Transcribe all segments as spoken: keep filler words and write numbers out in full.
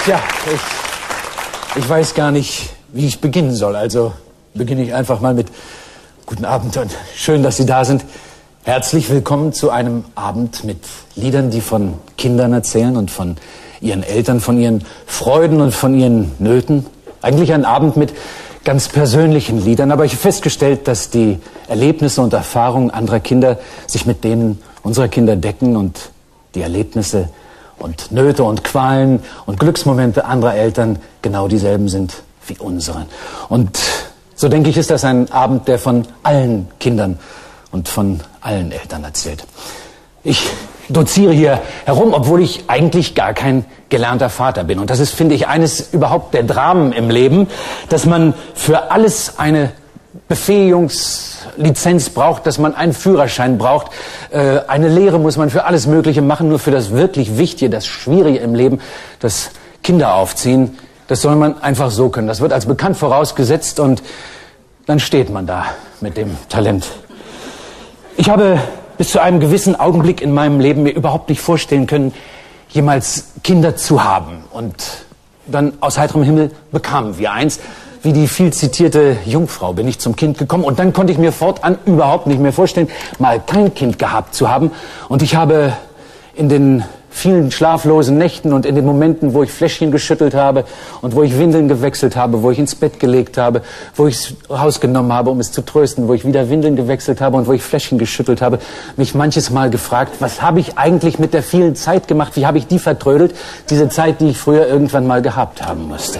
Tja, ich, ich weiß gar nicht, wie ich beginnen soll. Also beginne ich einfach mal mit guten Abend und schön, dass Sie da sind. Herzlich willkommen zu einem Abend mit Liedern, die von Kindern erzählen und von ihren Eltern, von ihren Freuden und von ihren Nöten. Eigentlich ein Abend mit ganz persönlichen Liedern, aber ich habe festgestellt, dass die Erlebnisse und Erfahrungen anderer Kinder sich mit denen unserer Kinder decken und die Erlebnisse und Nöte und Qualen und Glücksmomente anderer Eltern genau dieselben sind wie unsere. Und so denke ich, ist das ein Abend, der von allen Kindern und von allen Eltern erzählt. Ich doziere hier herum, obwohl ich eigentlich gar kein gelernter Vater bin. Und das ist, finde ich, eines überhaupt der Dramen im Leben, dass man für alles eine Befähigungslizenz braucht, dass man einen Führerschein braucht. Äh, eine Lehre muss man für alles Mögliche machen, nur für das wirklich Wichtige, das Schwierige im Leben, das Kinder aufziehen. Das soll man einfach so können. Das wird als bekannt vorausgesetzt und dann steht man da mit dem Talent. Ich habe bis zu einem gewissen Augenblick in meinem Leben mir überhaupt nicht vorstellen können, jemals Kinder zu haben. Und dann aus heiterem Himmel bekamen wir eins. Wie die viel zitierte Jungfrau bin ich zum Kind gekommen. Und dann konnte ich mir fortan überhaupt nicht mehr vorstellen, mal kein Kind gehabt zu haben. Und ich habe in den vielen schlaflosen Nächten und in den Momenten, wo ich Fläschchen geschüttelt habe und wo ich Windeln gewechselt habe, wo ich ins Bett gelegt habe, wo ich es rausgenommen habe, um es zu trösten, wo ich wieder Windeln gewechselt habe und wo ich Fläschchen geschüttelt habe, mich manches Mal gefragt, was habe ich eigentlich mit der vielen Zeit gemacht, wie habe ich die vertrödelt, diese Zeit, die ich früher irgendwann mal gehabt haben musste.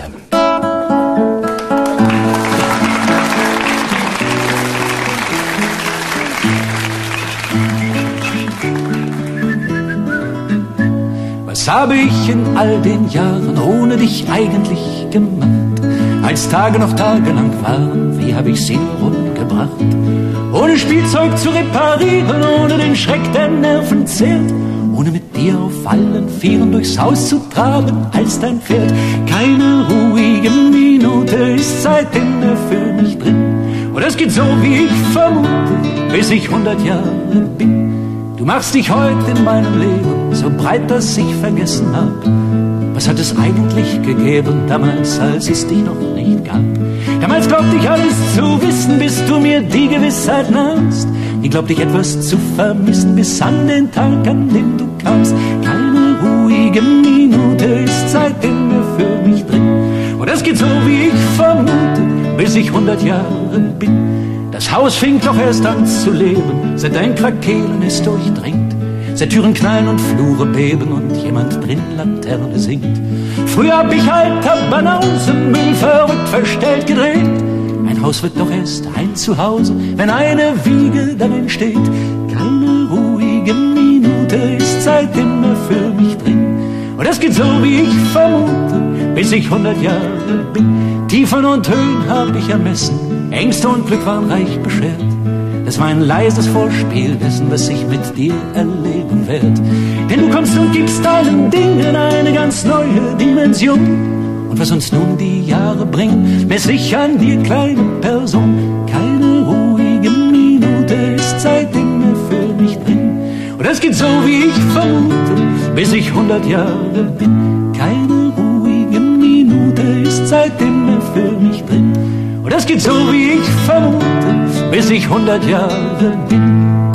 Was habe ich in all den Jahren ohne dich eigentlich gemacht? Als Tage noch tagelang waren, wie habe ich sie rumgebracht? Ohne Spielzeug zu reparieren, ohne den Schreck der Nerven zehrt, ohne mit dir auf allen Vieren durchs Haus zu traben als dein Pferd. Keine ruhige Minute ist seitdem mehr für mich drin. Und es geht so, wie ich vermute, bis ich hundert Jahre bin. Du machst dich heute in meinem Leben so breit, dass ich vergessen hab, was hat es eigentlich gegeben damals, als es dich noch nicht gab. Damals glaubte ich alles zu wissen, bis du mir die Gewissheit nahmst. Ich glaubte ich etwas zu vermissen, bis an den Tag, an dem du kamst. Keine ruhige Minute ist seitdem mehr für mich drin. Und es geht so, wie ich vermute, bis ich hundert Jahre bin. Das Haus fing doch erst an zu leben, seit ein Krakeelen es durchdringt, seit Türen knallen und Flure beben und jemand drin Laterne singt. Früher hab ich alter Banausenmüll verrückt verstellt gedreht. Ein Haus wird doch erst ein Zuhause, wenn eine Wiege darin steht. Keine ruhige Minute ist seitdem mehr für mich drin. Und es geht so, wie ich vermute, bis ich hundert Jahre bin. Tiefen und Höhen hab ich ermessen, Ängste und Glück waren reich beschert. Das war ein leises Vorspiel dessen, was ich mit dir erleben werd. Denn du kommst und gibst allen Dingen eine ganz neue Dimension. Und was uns nun die Jahre bringen, mess ich an dir, kleine Person. Keine ruhige Minute ist seitdem mehr für mich drin. Und es geht so, wie ich vermute, bis ich hundert Jahre bin. Keine ruhige Minute ist seitdem mehr für mich drin. Und es geht so, wie ich vermute, bis ich hundert Jahre bin.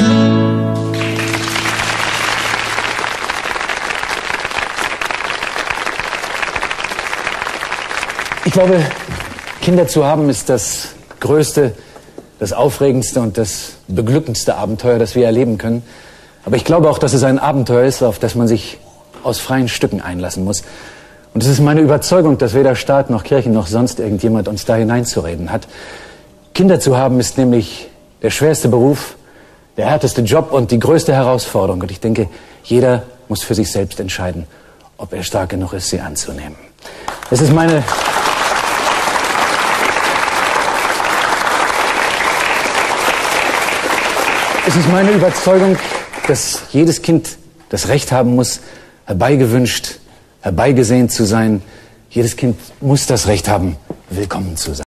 Ich glaube, Kinder zu haben ist das größte, das aufregendste und das beglückendste Abenteuer, das wir erleben können. Aber ich glaube auch, dass es ein Abenteuer ist, auf das man sich aus freien Stücken einlassen muss. Und es ist meine Überzeugung, dass weder Staat noch Kirchen noch sonst irgendjemand uns da hineinzureden hat. Kinder zu haben ist nämlich der schwerste Beruf, der härteste Job und die größte Herausforderung. Und ich denke, jeder muss für sich selbst entscheiden, ob er stark genug ist, sie anzunehmen. Es ist meine... Es ist meine Überzeugung, dass jedes Kind das Recht haben muss, herbeigewünscht, herbeigesehnt zu sein. Jedes Kind muss das Recht haben, willkommen zu sein.